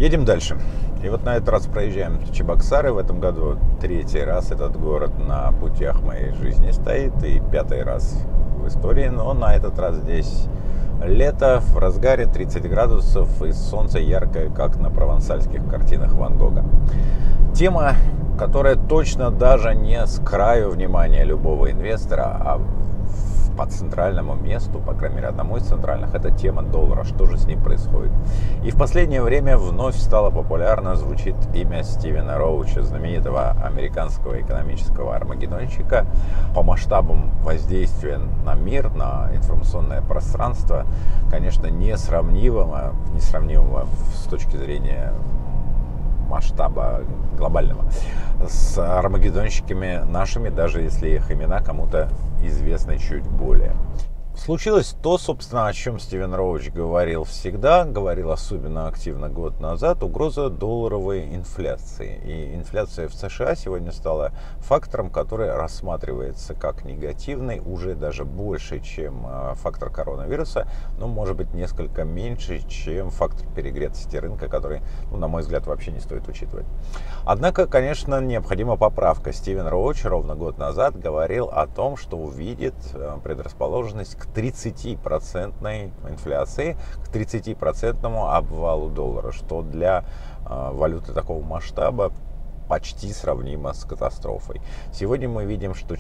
Едем дальше. И вот на этот раз проезжаем Чебоксары. В этом году третий раз этот город на путях моей жизни стоит. И пятый раз в истории. Но на этот раз здесь лето, в разгаре 30 градусов. И солнце яркое, как на провансальских картинах Ван Гога. Тема, которая точно даже не с краю внимания любого инвестора, а по центральному месту, по крайней мере одному из центральных, это тема доллара, что же с ним происходит. И в последнее время вновь стало популярно, звучит имя Стивена Роуча, знаменитого американского экономического армагеддонщика. По масштабам воздействия на мир, на информационное пространство, конечно, несравнимого с точки зрения масштаба глобального с армагеддонщиками нашими, даже если их имена кому-то известны чуть более. Случилось то, собственно, о чем Стивен Роуч говорил всегда, говорил особенно активно год назад, угроза долларовой инфляции. И инфляция в США сегодня стала фактором, который рассматривается как негативный, уже даже больше, чем фактор коронавируса, но может быть несколько меньше, чем фактор перегретости рынка, который, на мой взгляд, вообще не стоит учитывать. Однако, конечно, необходима поправка. Стивен Роуч ровно год назад говорил о том, что увидит предрасположенность к 30% инфляции, к 30% обвалу доллара, что для валюты такого масштаба почти сравнимо с катастрофой. Сегодня мы видим, что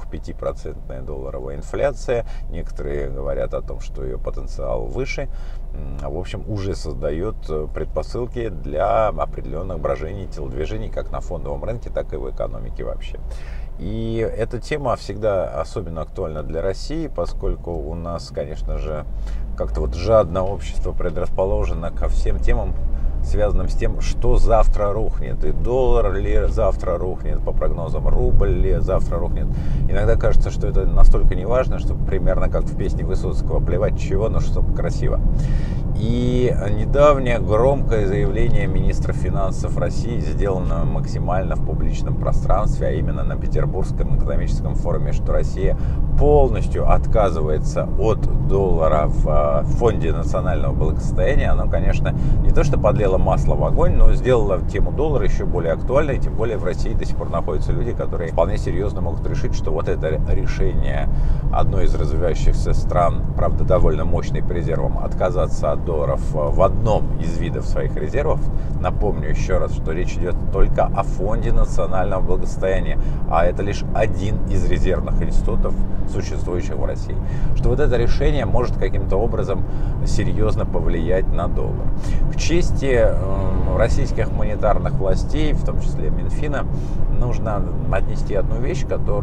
4-5% долларовая инфляция. Некоторые говорят о том, что ее потенциал выше. В общем, уже создает предпосылки для определенных брожений, телодвижений как на фондовом рынке, так и в экономике вообще. И эта тема всегда особенно актуальна для России, поскольку у нас, конечно же, как-то вот жадное общество предрасположено ко всем темам, связанным с тем, что завтра рухнет. И доллар ли завтра рухнет, по прогнозам, рубль ли завтра рухнет. Иногда кажется, что это настолько неважно, что примерно как в песне Высоцкого «Плевать чего, но чтобы красиво». И недавнее громкое заявление министра финансов России сделано максимально в публичном пространстве, а именно на Петербургском экономическом форуме, что Россия полностью отказывается от доллара в фонде национального благосостояния. Оно, конечно, не то что подлило масло в огонь, но сделало тему доллара еще более актуальной. Тем более в России до сих пор находятся люди, которые вполне серьезно могут решить, что вот это решение одной из развивающихся стран, правда довольно мощной по резервам, отказаться от долларов в одном из видов своих резервов. Напомню еще раз, что речь идет только о фонде национального благосостояния, а это лишь один из резервных институтов, существующих в России. Что вот это решение может каким-то образом серьезно повлиять на доллар. К чести российских монетарных властей, в том числе Минфина, нужно отнести одну вещь,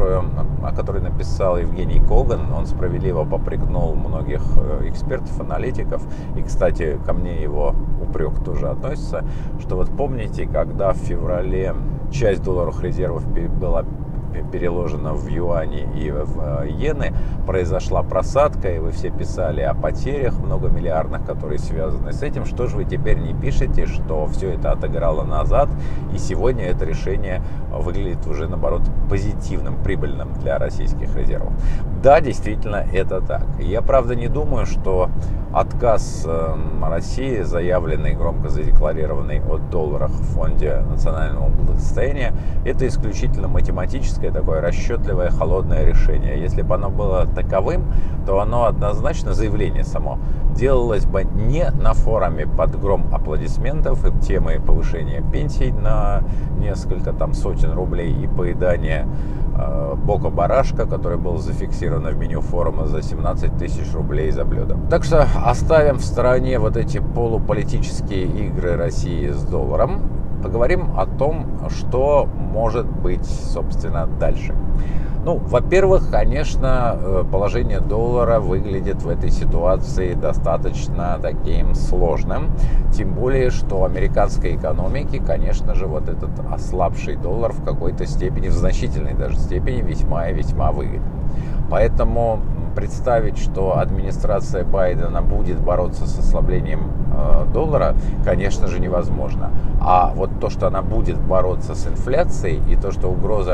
о которой написал Евгений Коган. Он справедливо попрекнул многих экспертов, аналитиков. И, кстати, ко мне его упрек тоже относится, что вот помните, когда в феврале часть долларовых резервов была переложена в юани и в иены, произошла просадка, и вы все писали о потерях многомиллиардных, которые связаны с этим. Что же вы теперь не пишете, что все это отыграло назад, и сегодня это решение выглядит уже, наоборот, позитивным, прибыльным для российских резервов? Да, действительно, это так. Я, правда, не думаю, что отказ России, заявленный, громко задекларированный от долларов в фонде национального благосостояния, это исключительно математическое, такое расчетливое, холодное решение. Если бы оно было таковым, то оно однозначно, заявление само, делалось бы не на форуме под гром аплодисментов и темой повышения пенсий на несколько сотен рублей и поедания бока барашка, который был зафиксирован в меню форума за 17 тысяч рублей за блюдо. Так что оставим в стороне вот эти полуполитические игры России с долларом. Поговорим о том, что может быть, собственно, дальше. Во-первых, конечно, положение доллара выглядит в этой ситуации достаточно таким сложным. Тем более, что американской экономике, конечно же, вот этот ослабший доллар в какой-то степени, в значительной даже степени, весьма и весьма выгоден. Поэтому представить, что администрация Байдена будет бороться с ослаблением доллара, конечно же, невозможно. А вот то, что она будет бороться с инфляцией, и то, что угроза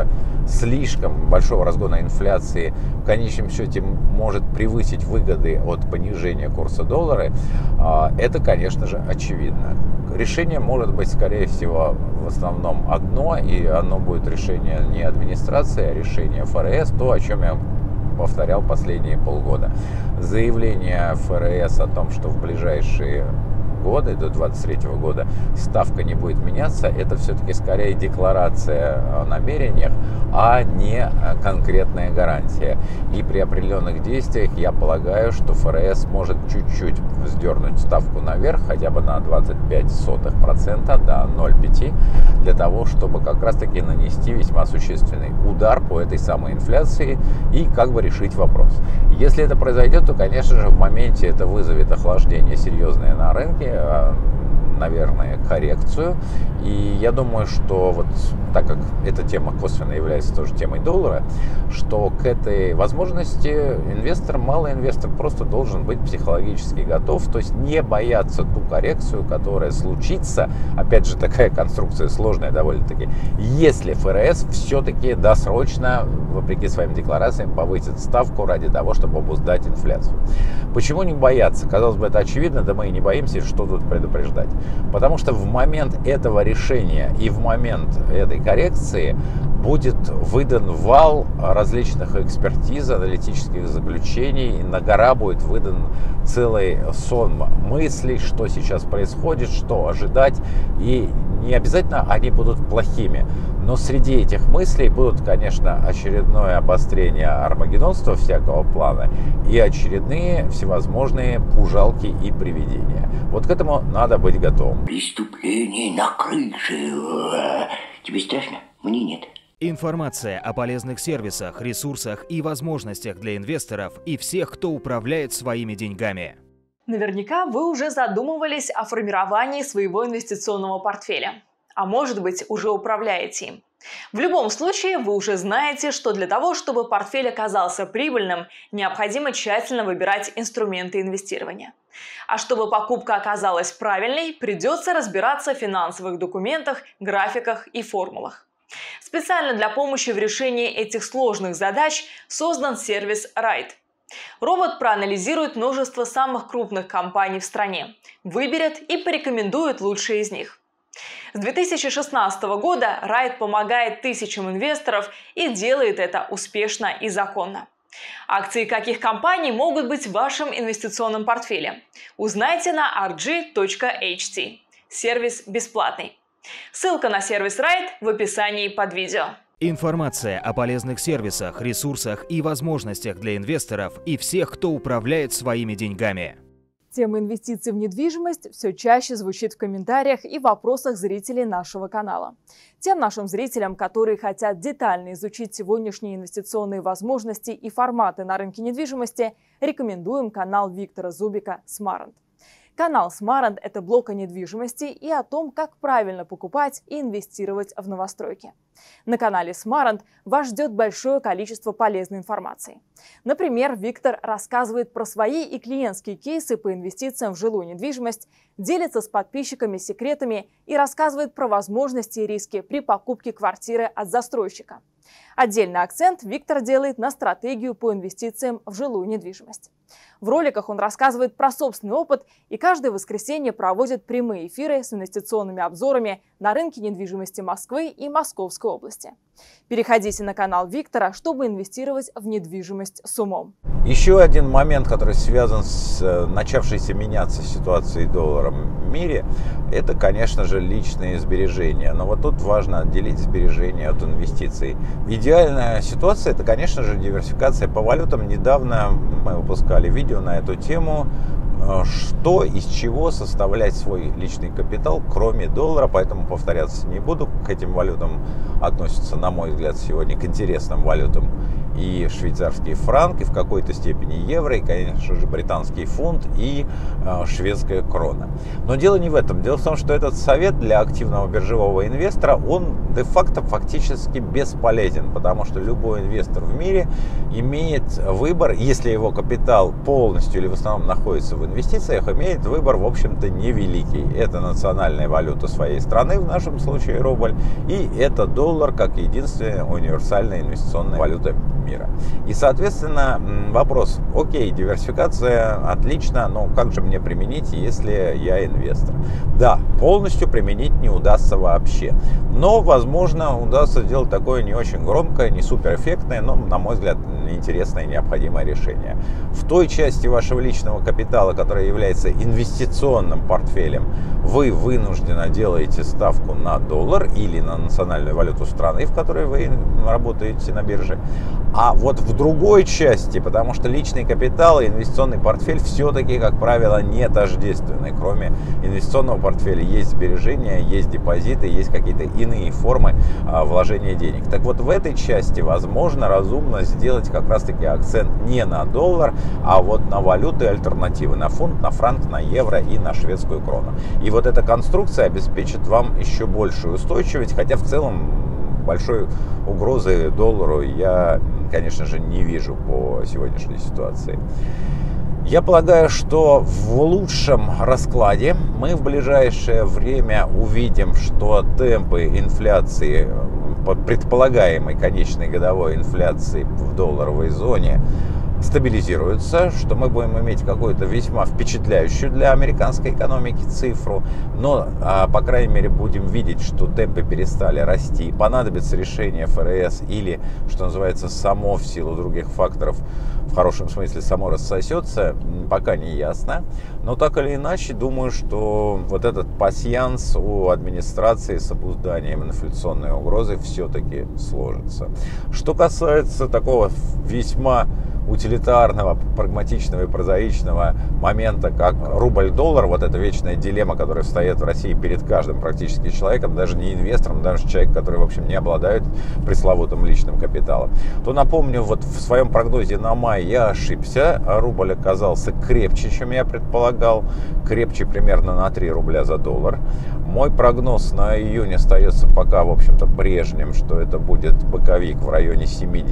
слишком большого разгона инфляции в конечном счете может превысить выгоды от понижения курса доллара, это, конечно же, очевидно. Решение может быть, скорее всего, в основном одно, и оно будет решение не администрации, а решение ФРС, то, о чем я повторял последние полгода. Заявление ФРС о том, что в ближайшие годы, до 2023 года, ставка не будет меняться, это все-таки скорее декларация о намерениях, а не конкретная гарантия. И при определенных действиях я полагаю, что ФРС может чуть-чуть вздернуть ставку наверх, хотя бы на 0,25%, до 0,5%, для того, чтобы как раз-таки нанести весьма существенный удар по этой самой инфляции и как бы решить вопрос. Если это произойдет, то, конечно же, в моменте это вызовет охлаждение серьезное на рынке, наверное, коррекцию. И я думаю, что вот так как эта тема косвенно является тоже темой доллара, что к этой возможности малый инвестор просто должен быть психологически готов, то есть не бояться ту коррекцию, которая случится. Опять же, такая конструкция сложная довольно-таки. Если ФРС все-таки досрочно, вопреки своим декларациям, повысит ставку ради того, чтобы обуздать инфляцию. Почему не бояться? Казалось бы, это очевидно, да мы и не боимся, что тут предупреждать. Потому что в момент этого решения и в момент этой коррекции будет выдан вал различных экспертиз, аналитических заключений, на гора будет выдан целый сон мыслей, что сейчас происходит, что ожидать, и не обязательно они будут плохими, но среди этих мыслей будут, конечно, очередное обострение армагеддонства всякого плана и очередные всевозможные пужалки и привидения. Вот к этому надо быть готовым. Преступление на крыше. Тебе страшно? Мне нет. Информация о полезных сервисах, ресурсах и возможностях для инвесторов и всех, кто управляет своими деньгами. Наверняка вы уже задумывались о формировании своего инвестиционного портфеля. А может быть, уже управляете им. В любом случае, вы уже знаете, что для того, чтобы портфель оказался прибыльным, необходимо тщательно выбирать инструменты инвестирования. А чтобы покупка оказалась правильной, придется разбираться в финансовых документах, графиках и формулах. Специально для помощи в решении этих сложных задач создан сервис Ride. Робот проанализирует множество самых крупных компаний в стране, выберет и порекомендует лучшие из них. С 2016 года Ride помогает тысячам инвесторов и делает это успешно и законно. Акции каких компаний могут быть в вашем инвестиционном портфеле? Узнайте на rg.ht. Сервис бесплатный. Ссылка на сервис Ride в описании под видео. Информация о полезных сервисах, ресурсах и возможностях для инвесторов и всех, кто управляет своими деньгами. Тема инвестиций в недвижимость все чаще звучит в комментариях и вопросах зрителей нашего канала. Тем нашим зрителям, которые хотят детально изучить сегодняшние инвестиционные возможности и форматы на рынке недвижимости, рекомендуем канал Виктора Зубика «Смаранд». Канал «Смаранд» – это блог о недвижимости и о том, как правильно покупать и инвестировать в новостройки. На канале «Смаранд» вас ждет большое количество полезной информации. Например, Виктор рассказывает про свои и клиентские кейсы по инвестициям в жилую недвижимость, делится с подписчиками секретами и рассказывает про возможности и риски при покупке квартиры от застройщика. Отдельный акцент Виктор делает на стратегию по инвестициям в жилую недвижимость. В роликах он рассказывает про собственный опыт и каждое воскресенье проводит прямые эфиры с инвестиционными обзорами на рынке недвижимости Москвы и Московской области. Переходите на канал Виктора, чтобы инвестировать в недвижимость с умом. Еще один момент, который связан с начавшейся меняться ситуацией доллара в мире, это, конечно же, личные сбережения. Но вот тут важно отделить сбережения от инвестиций. Идеальная ситуация – это, конечно же, диверсификация по валютам. Недавно мы выпускали видео на эту тему, что из чего составлять свой личный капитал, кроме доллара, поэтому повторяться не буду. К этим валютам относятся, на мой взгляд, сегодня к интересным валютам и швейцарский франк, и в какой-то степени евро, и, конечно же, британский фунт и шведская крона. Но дело не в этом. Дело в том, что этот совет для активного биржевого инвестора, он де-факто фактически бесполезен, потому что любой инвестор в мире имеет выбор, если его капитал полностью или в основном находится в инвестициях, имеет выбор, в общем-то, невеликий. Это национальная валюта своей страны, в нашем случае рубль, и это доллар как единственная универсальная инвестиционная валюта мира. И, соответственно, вопрос: окей, диверсификация отлично, но как же мне применить, если я инвестор? Да, полностью применить не удастся вообще, но, возможно, удастся сделать такое не очень громкое, не суперэффектное, но, на мой взгляд, интересное и необходимое решение. В той части вашего личного капитала, которая является инвестиционным портфелем, вы вынужденно делаете ставку на доллар или на национальную валюту страны, в которой вы работаете на бирже. А вот в другой части, потому что личный капитал и инвестиционный портфель все-таки, как правило, не тождественны. Кроме инвестиционного портфеля есть сбережения, есть депозиты, есть какие-то иные формы вложения денег. Так вот, в этой части, возможно, разумно сделать как раз-таки акцент не на доллар, а вот на валюты альтернативы, на фунт, на франк, на евро и на шведскую крону. И вот эта конструкция обеспечит вам еще большую устойчивость, хотя в целом большой угрозы доллару я, конечно же, не вижу по сегодняшней ситуации. Я полагаю, что в лучшем раскладе мы в ближайшее время увидим, что темпы инфляции, предполагаемой конечной годовой инфляции в долларовой зоне, стабилизируется, что мы будем иметь какую-то весьма впечатляющую для американской экономики цифру, но, по крайней мере, будем видеть, что темпы перестали расти, понадобится решение ФРС или, что называется, само в силу других факторов, в хорошем смысле, само рассосется, пока не ясно. Но так или иначе, думаю, что вот этот пасьянс у администрации с обузданием инфляционной угрозы все-таки сложится. Что касается такого весьма утилитарного, прагматичного и прозаичного момента, как рубль-доллар, вот эта вечная дилемма, которая встает в России перед каждым практически человеком, даже не инвестором, даже человек, который, в общем, не обладает пресловутым личным капиталом, то, напомню, вот в своем прогнозе на май я ошибся, рубль оказался крепче, чем я предполагал, крепче примерно на 3 рубля за доллар. Мой прогноз на июнь остается пока, в общем-то, прежним, что это будет боковик в районе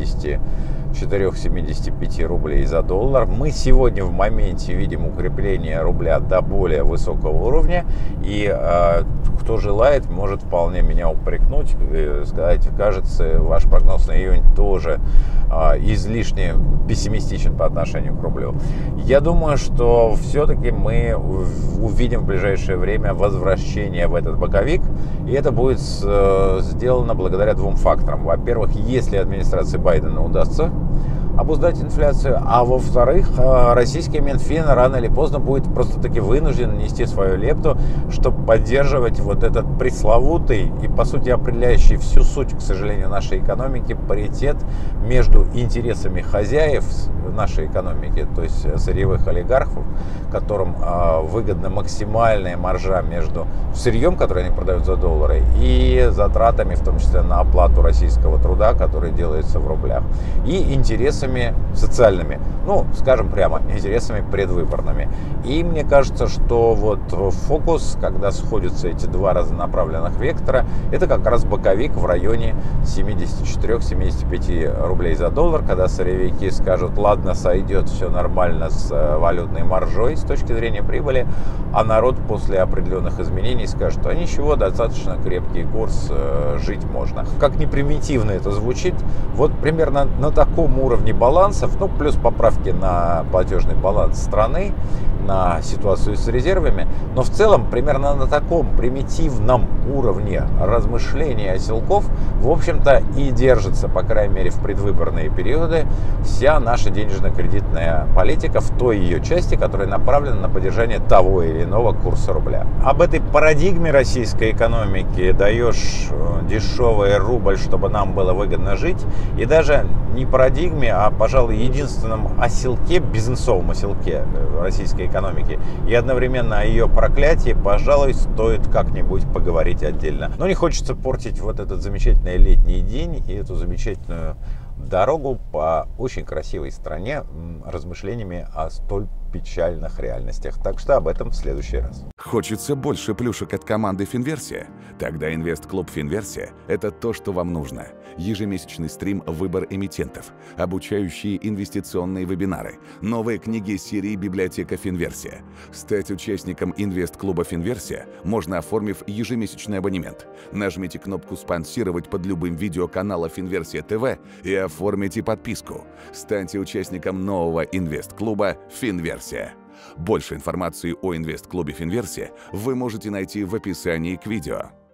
74-75 рублей за доллар. Мы сегодня в моменте видим укрепление рубля до более высокого уровня. И кто желает, может вполне меня упрекнуть и сказать: кажется, ваш прогноз на июнь тоже излишне пессимистичен по отношению к рублю. Я думаю, что все-таки мы увидим в ближайшее время возвращение в этот боковик. И это будет сделано благодаря двум факторам. Во-первых, если администрации Байдена удастся обуздать инфляцию, а во-вторых, российский Минфин рано или поздно будет просто-таки вынужден нести свою лепту, чтобы поддерживать вот этот пресловутый и, по сути, определяющий всю суть, к сожалению, нашей экономики, паритет между интересами хозяев нашей экономики, то есть сырьевых олигархов, которым выгодна максимальная маржа между сырьем, которое они продают за доллары, и затратами, в том числе на оплату российского труда, который делается в рублях, и интересами социальными, ну, скажем прямо, интересами предвыборными. И мне кажется, что вот фокус, когда сходятся эти два разнонаправленных вектора, это как раз боковик в районе 74-75 рублей за доллар, когда сырьевики скажут: ладно, сойдет, все нормально с валютной маржой с точки зрения прибыли, а народ после определенных изменений скажет: а ничего, достаточно крепкий курс, жить можно. Как ни примитивно это звучит, вот примерно на таком уровне балансов, ну, плюс поправки на платежный баланс страны, на ситуацию с резервами, но в целом примерно на таком примитивном уровне размышления оселков, в общем-то, и держится, по крайней мере, в предвыборные периоды вся наша денежно-кредитная политика в той ее части, которая направлена на поддержание того или иного курса рубля. Об этой парадигме российской экономики: даешь дешевый рубль, чтобы нам было выгодно жить, и даже не парадигме, а, пожалуй, единственном оселке, бизнесовом оселке российской экономики, и одновременно о ее проклятии, пожалуй, стоит как-нибудь поговорить отдельно. Но не хочется портить вот этот замечательный летний день и эту замечательную дорогу по очень красивой стране размышлениями о столь печальных реальностях. Так что об этом в следующий раз. Хочется больше плюшек от команды Финверсия? Тогда инвест-клуб Финверсия – это то, что вам нужно. Ежемесячный стрим «Выбор эмитентов», обучающие инвестиционные вебинары, новые книги серии «Библиотека Финверсия». Стать участником инвест-клуба Финверсия можно, оформив ежемесячный абонемент. Нажмите кнопку «Спонсировать» под любым видео канала Финверсия ТВ и оформите подписку. Станьте участником нового инвест-клуба Финверсия. Больше информации о инвест-клубе Финверсия вы можете найти в описании к видео.